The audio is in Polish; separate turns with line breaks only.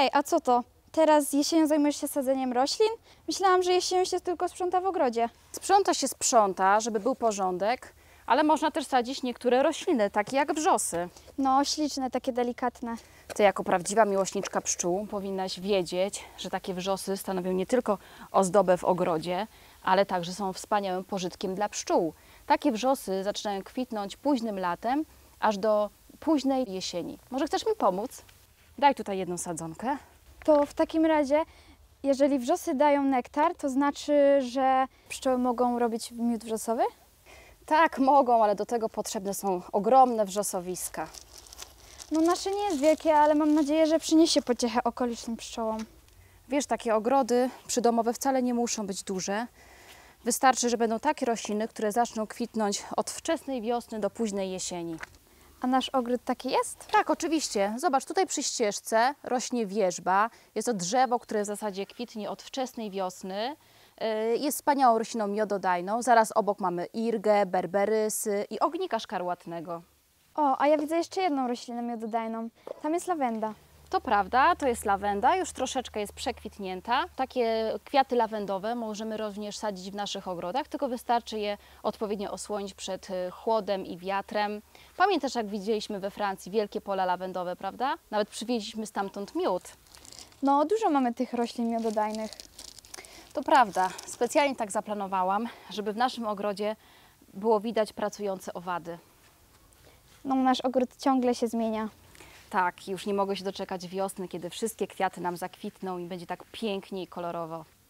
Hej, a co to? Teraz jesienią zajmujesz się sadzeniem roślin? Myślałam, że jesienią się tylko sprząta w ogrodzie.
Sprząta się sprząta, żeby był porządek, ale można też sadzić niektóre rośliny, takie jak wrzosy.
No, śliczne, takie delikatne.
Ty jako prawdziwa miłośniczka pszczół powinnaś wiedzieć, że takie wrzosy stanowią nie tylko ozdobę w ogrodzie, ale także są wspaniałym pożytkiem dla pszczół. Takie wrzosy zaczynają kwitnąć późnym latem, aż do późnej jesieni. Może chcesz mi pomóc? Daj tutaj jedną sadzonkę.
To w takim razie, jeżeli wrzosy dają nektar, to znaczy, że pszczoły mogą robić miód wrzosowy?
Tak, mogą, ale do tego potrzebne są ogromne wrzosowiska.
No nasze nie jest wielkie, ale mam nadzieję, że przyniesie pociechę okolicznym pszczołom.
Wiesz, takie ogrody przydomowe wcale nie muszą być duże. Wystarczy, że będą takie rośliny, które zaczną kwitnąć od wczesnej wiosny do późnej jesieni.
A nasz ogród taki jest?
Tak, oczywiście. Zobacz, tutaj przy ścieżce rośnie wierzba. Jest to drzewo, które w zasadzie kwitnie od wczesnej wiosny. Jest wspaniałą rośliną miododajną. Zaraz obok mamy irgę, berberysy i ognika szkarłatnego.
O, a ja widzę jeszcze jedną roślinę miododajną. Tam jest lawenda.
To prawda, to jest lawenda, już troszeczkę jest przekwitnięta. Takie kwiaty lawendowe możemy również sadzić w naszych ogrodach, tylko wystarczy je odpowiednio osłonić przed chłodem i wiatrem. Pamiętasz, jak widzieliśmy we Francji wielkie pola lawendowe, prawda? Nawet przywieźliśmy stamtąd miód.
No, dużo mamy tych roślin miododajnych.
To prawda, specjalnie tak zaplanowałam, żeby w naszym ogrodzie było widać pracujące owady.
No, nasz ogród ciągle się zmienia.
Tak, już nie mogę się doczekać wiosny, kiedy wszystkie kwiaty nam zakwitną i będzie tak pięknie i kolorowo.